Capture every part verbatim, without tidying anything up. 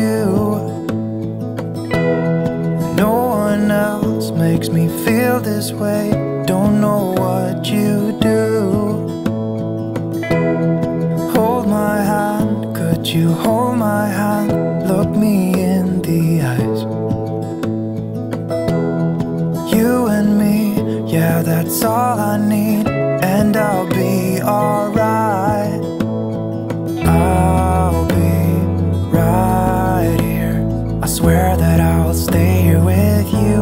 you. No one else makes me feel this way. Don't know what you do. Hold my hand, could you hold my hand? Look me in the eyes. You and me, yeah, that's all I need. And I'll be alright. I'll be right here. I swear that I'll stay here with you.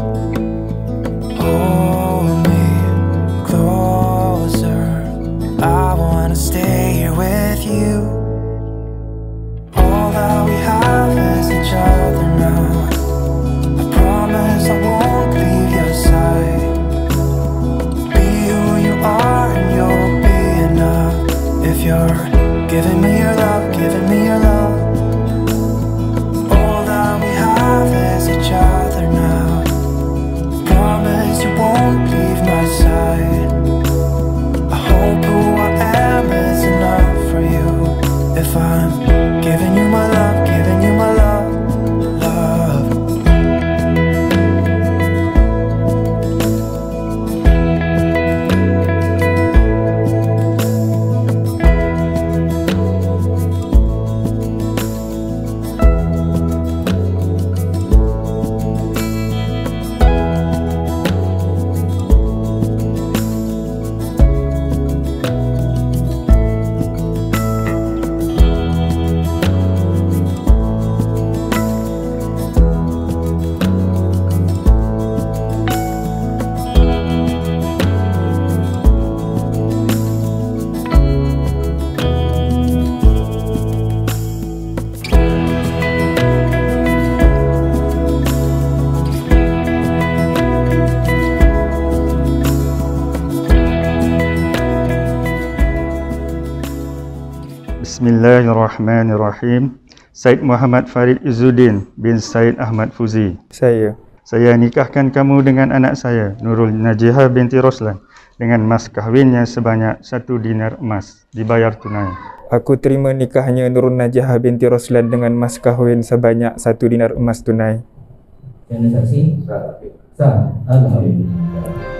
Hold me closer. I wanna stay here with you. All that we have is each other now. I promise I won't leave your side. Be who you are and you'll be enough. If you're giving me your love, giving me your love. All that we have is each other now. Promise you won't leave my side. I hope who I am is enough for you. If I'm giving you my love, giving you my love, love. Bismillahirrahmanirrahim. Syed Muhammad Farid Izzuddin bin Syed Ahmad Fuzi. Saya. Saya nikahkan kamu dengan anak saya, Nurul Najihah binti Roslan, dengan mas kahwinnya sebanyak satu dinar emas, dibayar tunai. Aku terima nikahnya Nurul Najihah binti Roslan dengan mas kahwin sebanyak satu dinar emas tunai. Yang saksi? Sah. Alhamdulillah.